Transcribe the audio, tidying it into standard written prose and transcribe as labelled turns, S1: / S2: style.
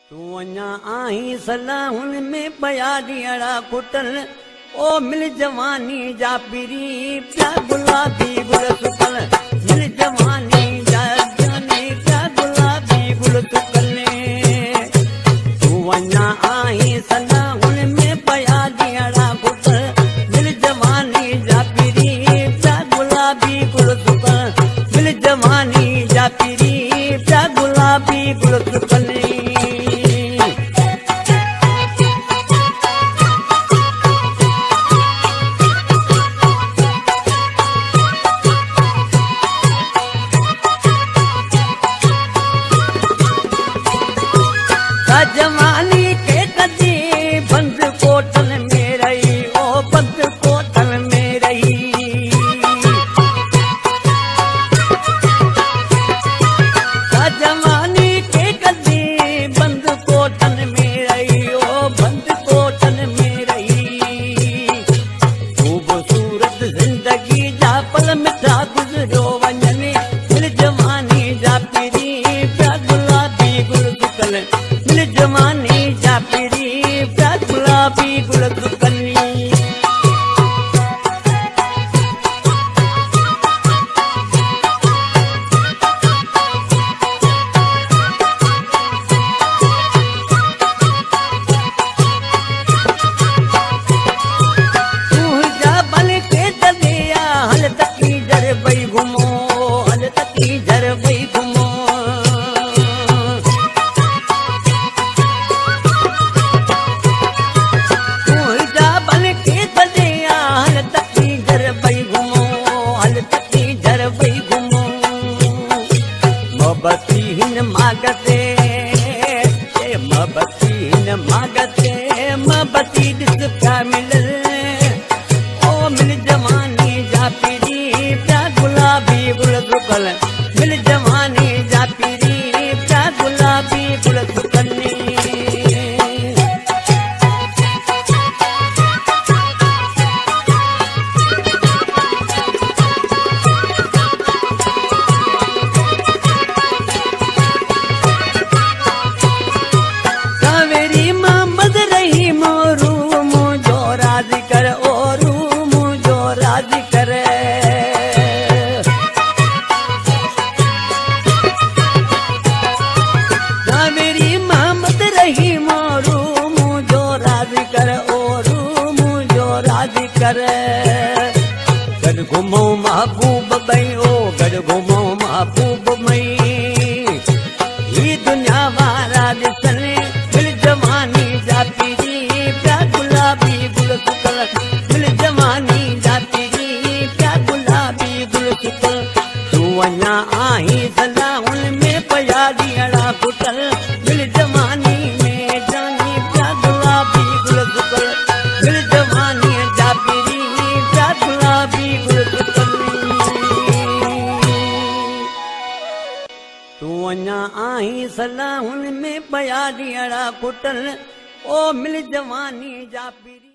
S1: तू अञा आई सलाहुनि में पया ॾियड़ा कुटल ओ मिल जवानी जा पिरी प्या गुलाबी गुल सुकल मिल जवानी जा जाने प्या गुलाबी गुल सुकल तू अञा आई सलाहुनि में पया ॾियड़ा कुटल मिल जवानी जा पिरी प्या गुलाबी गुल सुकल मिल जवानी जा पिरी प्या गुलाबी गुल सुकल जवानी के कदी बंद कोठल में रही ओ बंद कोठल में रही जवानी के कदी बंद कोठल में रही ओ बंद कोठल में रही खूबसूरत जिंदगी जा पल मिठा गुजरो वञने दिल जवानी जा पिरी प्या गुलाबी गुल सुकल जवानी जा पिरी प्या गुलाबी गुल सुकली तू जा बन के दलिया हल तकी जर बई घुमो हल तकी जर बई घुमो मागते मागते मबती दिस प्या मिलल ओ मिल जवानी जा पिरी प्या गुलाबी गुल सुकल मिल जवानी जा पिरी प्या गुलाबी गुल सुकल गड घुमो महबूब बई ओ गड घुमो महबूब मई ही दुनिया वारा ॾिसने मिल जवानी जा पिरी प्या गुलाबी गुल सुकल मिल जवानी जा पिरी प्या गुलाबी गुल सुकल तू अञा आई सलाहुनि में पया ॾियड़ा कुटल मिल जवानी में जानी प्या गुलाबी गुल सुकल मिल जवानी जा पिरी गुलाबी गुल सुकल तू अञा आई सलाहुनि में पया ॾियड़ा कुटल ओ मिल जवानी जा पिरी